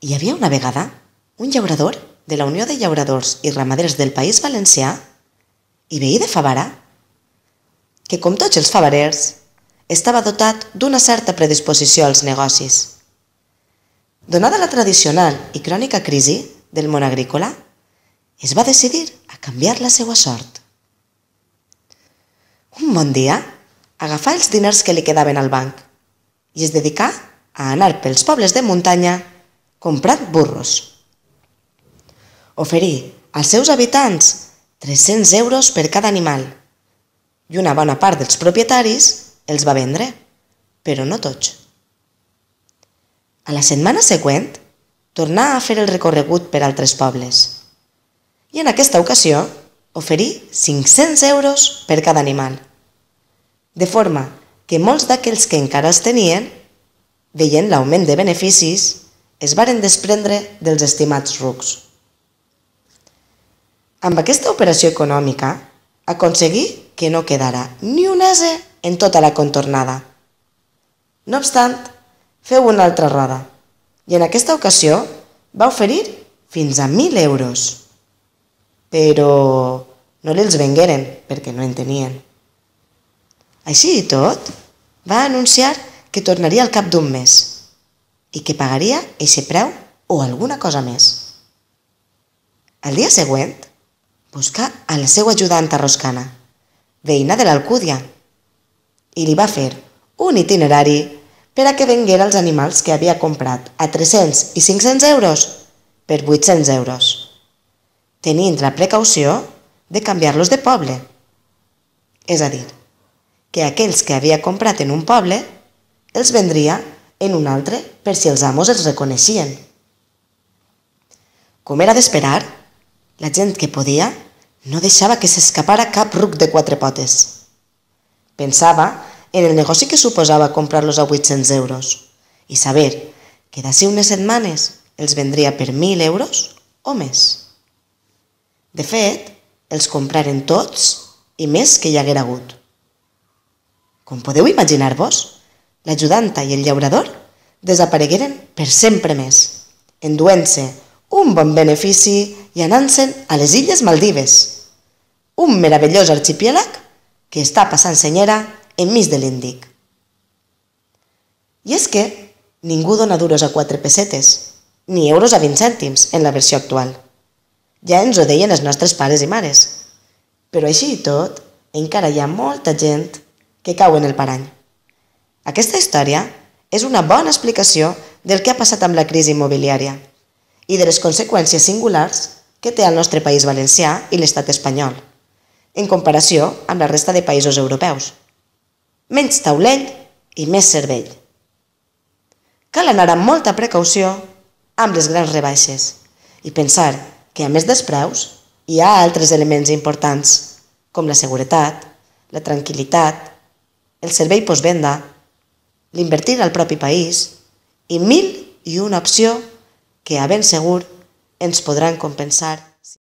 Hi havia una vegada un llaurador de la Unió de Llauradors i Ramaders del País Valencià i veí de Favara, que, com tots els favarers, estava dotat d'una certa predisposició als negocis. Donada la tradicional i crònica crisi del món agrícola, es va decidir a canviar la seva sort. Un bon dia, agafà els diners que li quedaven al banc i es dedicà a anar pels pobles de muntanya comprant burros. Oferí als seus habitants 300 euros per cada animal i una bona part dels propietaris els va vendre, però no tots. A la setmana següent, tornà a fer el recorregut per altres pobles i en aquesta ocasió oferí 500 euros per cada animal, de forma que molts d'aquells que encara els tenien, veient l'augment de beneficis, es varen desprendre dels estimats rucs. Amb aquesta operació econòmica aconseguí que no quedara ni un ase en tota la contornada. No obstant, feu una altra roda i en aquesta ocasió va oferir fins a 1.000 euros. Però no li els vengueren perquè no en tenien. Així i tot, va anunciar que tornaria al cap d'un mes i que pagaria eixe preu o alguna cosa més. Al dia següent, buscà a la seva ajudant Roscana, veïna de l'Alcúdia, i li va fer un itinerari per a que venguera els animals que havia comprat a 300 i 500 euros per 800 euros, tenint la precaució de canviar-los de poble. És a dir, que aquells que havia comprat en un poble els vendria en un altre per si els amos els reconeixien. Com era d'esperar, la gent que podia no deixava que s'escapara cap ruc de quatre potes. Pensava en el negoci que suposava comprar-los a 800 euros i saber que d'ací unes setmanes els vendria per 1.000 euros o més. De fet, els compraren tots i més que hi haguera hagut. Com podeu imaginar-vos, l'ajudanta i el llaurador desaparegueren per sempre més, enduent-se un bon benefici i anant-se'n a les Illes Maldives, un meravellós arxipièlag que està passant senyera enmig de l'Índic. I és que ningú dona duros a 4 pessetes, ni euros a 20 cèntims en la versió actual. Ja ens ho deien els nostres pares i mares, però així i tot encara hi ha molta gent que cau en el parany. Aquesta història és una bona explicació del que ha passat amb la crisi immobiliària i de les conseqüències singulars que té el nostre país valencià i l'estat espanyol, en comparació amb la resta de països europeus. Menys taulell i més cervell. Cal anar amb molta precaució amb les grans rebaixes i pensar que a més dels preus hi ha altres elements importants com la seguretat, la tranquil·litat, el servei postvenda, l'invertir al propi país i 1.001 opció que a ben segur ens podran compensar